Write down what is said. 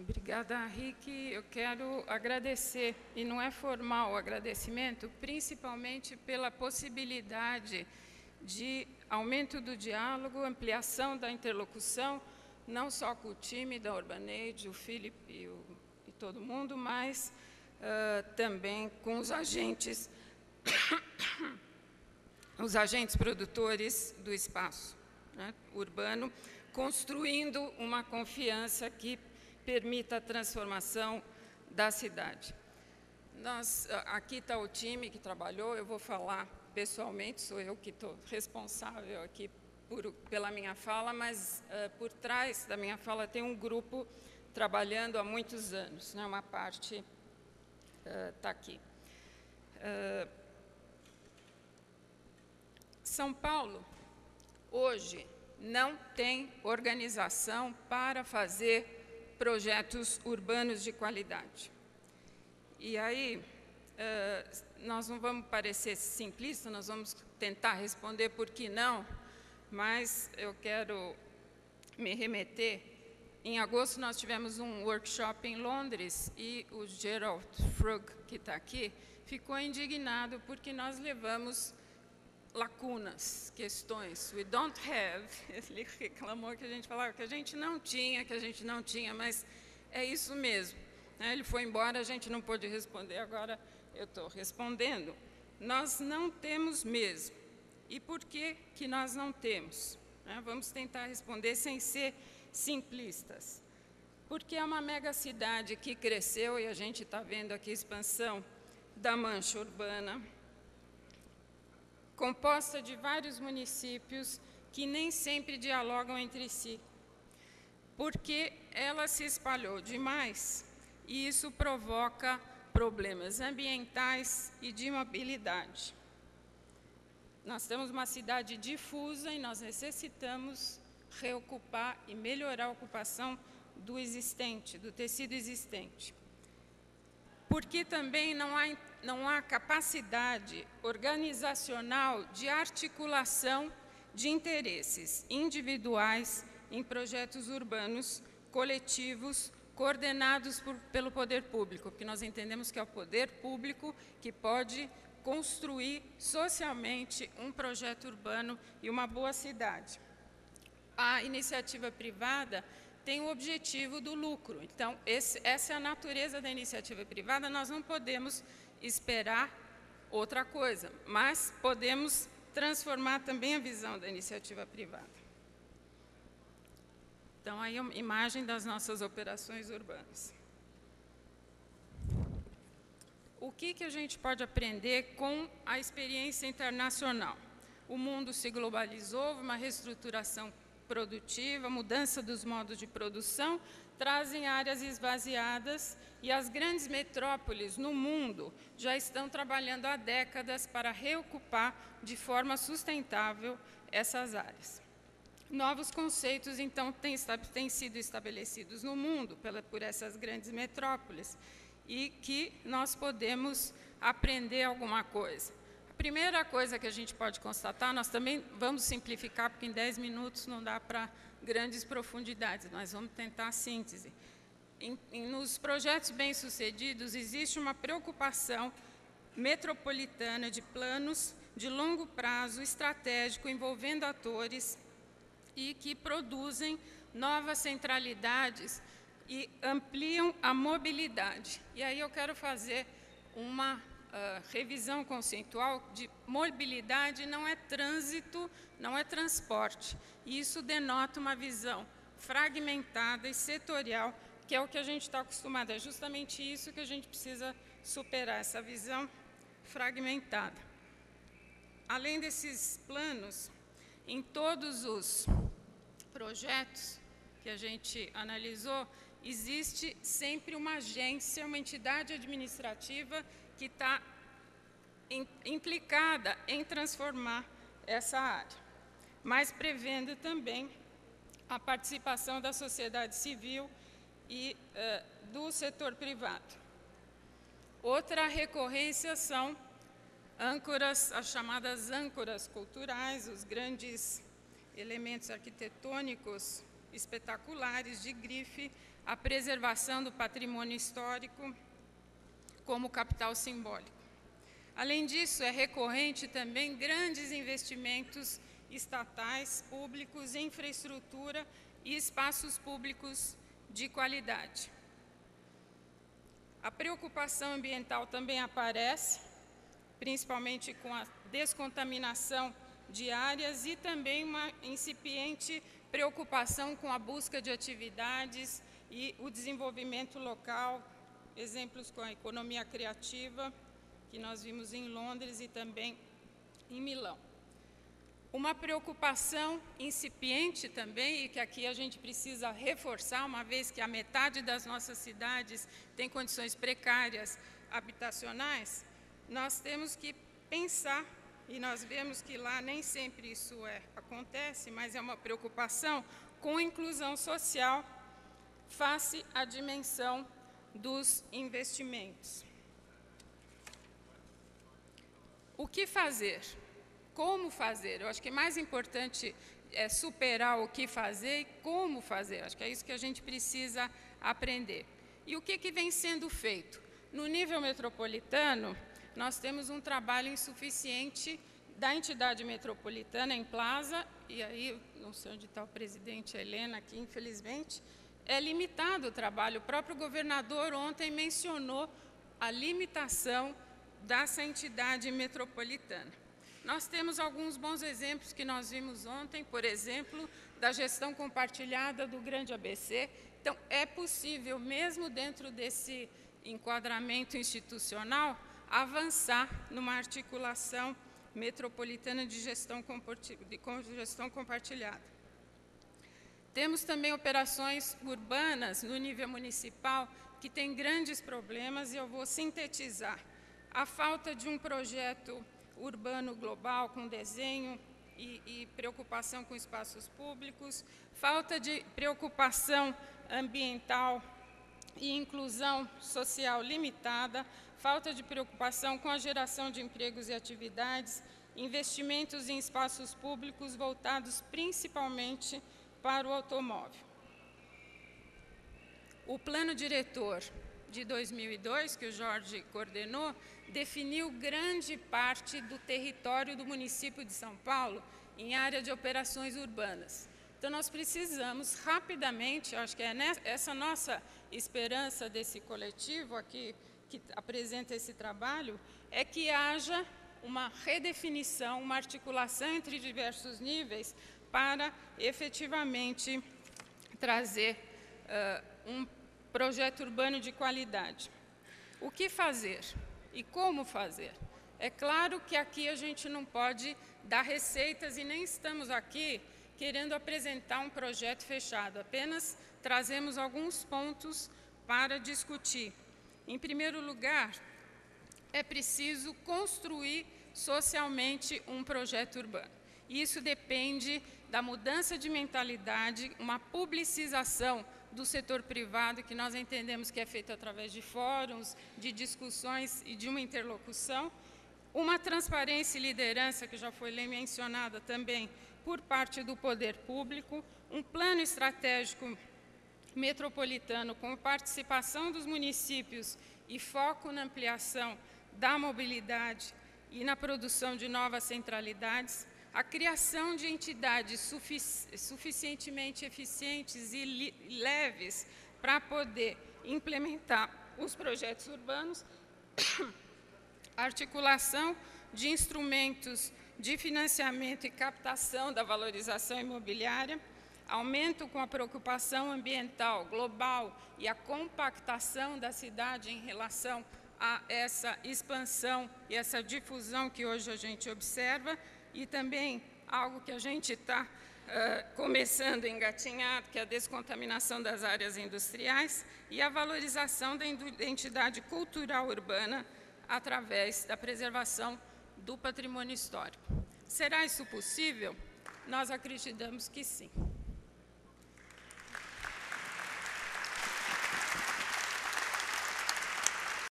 Obrigada, Rick. Eu quero agradecer, e não é formal o agradecimento, principalmente pela possibilidade de aumento do diálogo, ampliação da interlocução, não só com o time da Urbaneide, o Felipe e todo mundo, mas também com os agentes, os agentes produtores do espaço, né, urbano, construindo uma confiança que permita a transformação da cidade. Aqui está o time que trabalhou, eu vou falar pessoalmente, sou eu que estou responsável aqui pela minha fala, mas por trás da minha fala tem um grupo trabalhando há muitos anos, né? Uma parte está aqui. São Paulo, hoje, não tem organização para fazer projetos urbanos de qualidade. E aí, nós não vamos parecer simplistas, nós vamos tentar responder por que não, mas eu quero me remeter. Em agosto, nós tivemos um workshop em Londres e o Gerald Frug, que está aqui, ficou indignado porque nós levamos lacunas, questões. We don't have. Ele reclamou que a gente falava que a gente não tinha, mas é isso mesmo. Ele foi embora, a gente não pôde responder, agora eu estou respondendo. Nós não temos mesmo. E por que que nós não temos? Vamos tentar responder sem ser simplistas. Porque é uma megacidade que cresceu, e a gente está vendo aqui a expansão da mancha urbana, composta de vários municípios que nem sempre dialogam entre si, porque ela se espalhou demais, e isso provoca problemas ambientais e de mobilidade. Nós temos uma cidade difusa e nós necessitamos reocupar e melhorar a ocupação do existente, do tecido existente. Porque também não há capacidade organizacional de articulação de interesses individuais em projetos urbanos coletivos coordenados pelo poder público, porque nós entendemos que é o poder público que pode construir socialmente um projeto urbano e uma boa cidade. A iniciativa privada tem o objetivo do lucro. Então, essa é a natureza da iniciativa privada, nós não podemos esperar outra coisa, mas podemos transformar também a visão da iniciativa privada. Então, aí é uma imagem das nossas operações urbanas. O que a gente pode aprender com a experiência internacional? O mundo se globalizou, uma reestruturação produtiva, mudança dos modos de produção, trazem áreas esvaziadas e as grandes metrópoles no mundo já estão trabalhando há décadas para reocupar de forma sustentável essas áreas. Novos conceitos, então, têm sido estabelecidos no mundo por essas grandes metrópoles e que nós podemos aprender alguma coisa. A primeira coisa que a gente pode constatar, nós também vamos simplificar, porque em 10 minutos não dá para grandes profundidades, nós vamos tentar a síntese. Nos projetos bem-sucedidos, existe uma preocupação metropolitana de planos de longo prazo, estratégico, envolvendo atores e que produzem novas centralidades e ampliam a mobilidade. E aí eu quero fazer uma revisão conceitual de mobilidade, não é trânsito, não é transporte. E isso denota uma visão fragmentada e setorial, que é o que a gente está acostumado. É justamente isso que a gente precisa superar, essa visão fragmentada. Além desses planos, em todos os projetos que a gente analisou, existe sempre uma agência, uma entidade administrativa que está implicada em transformar essa área, mas prevendo também a participação da sociedade civil e do setor privado. Outra recorrência são âncoras, as chamadas âncoras culturais, os grandes elementos arquitetônicos espetaculares de grife, a preservação do patrimônio histórico como capital simbólico. Além disso, é recorrente também grandes investimentos estatais, públicos, em infraestrutura e espaços públicos de qualidade. A preocupação ambiental também aparece, principalmente com a descontaminação de áreas e também uma incipiente preocupação com a busca de atividades e o desenvolvimento local, exemplos com a economia criativa, que nós vimos em Londres e também em Milão. Uma preocupação incipiente também, e que aqui a gente precisa reforçar, uma vez que a metade das nossas cidades tem condições precárias habitacionais, nós temos que pensar, e nós vemos que lá nem sempre isso acontece, mas é uma preocupação com a inclusão social face à dimensão dos investimentos. O que fazer? Como fazer? Eu acho que é mais importante superar o que fazer e como fazer. Acho que é isso que a gente precisa aprender. E o que vem sendo feito? No nível metropolitano, nós temos um trabalho insuficiente da entidade metropolitana em Plaza, e aí, não sei onde está o presidente Helena aqui, infelizmente, é limitado o trabalho. O próprio governador ontem mencionou a limitação dessa entidade metropolitana. Nós temos alguns bons exemplos que nós vimos ontem, por exemplo, da gestão compartilhada do Grande ABC. Então, é possível, mesmo dentro desse enquadramento institucional, avançar numa articulação metropolitana de gestão compartilhada. Temos também operações urbanas no nível municipal que têm grandes problemas, e eu vou sintetizar. A falta de um projeto urbano global com desenho e preocupação com espaços públicos, falta de preocupação ambiental e inclusão social limitada, falta de preocupação com a geração de empregos e atividades, investimentos em espaços públicos voltados principalmente para o automóvel. O plano diretor de 2002, que o Jorge coordenou, definiu grande parte do território do município de São Paulo em área de operações urbanas. Então, nós precisamos rapidamente, acho que é essa nossa esperança desse coletivo aqui, que apresenta esse trabalho, é que haja uma redefinição, uma articulação entre diversos níveis para efetivamente trazer um projeto urbano de qualidade. O que fazer e como fazer? É claro que aqui a gente não pode dar receitas e nem estamos aqui querendo apresentar um projeto fechado, apenas trazemos alguns pontos para discutir. Em primeiro lugar, é preciso construir socialmente um projeto urbano. Isso depende da mudança de mentalidade, uma publicização do setor privado, que nós entendemos que é feito através de fóruns, de discussões e de uma interlocução, uma transparência e liderança, que já foi mencionada também por parte do poder público, um plano estratégico metropolitano com participação dos municípios e foco na ampliação da mobilidade e na produção de novas centralidades, a criação de entidades suficientemente eficientes e leves para poder implementar os projetos urbanos, a articulação de instrumentos de financiamento e captação da valorização imobiliária, aumento com a preocupação ambiental global e a compactação da cidade em relação a essa expansão e essa difusão que hoje a gente observa, e também algo que a gente está começando a engatinhar, que é a descontaminação das áreas industriais e a valorização da identidade cultural urbana através da preservação do patrimônio histórico. Será isso possível? Nós acreditamos que sim.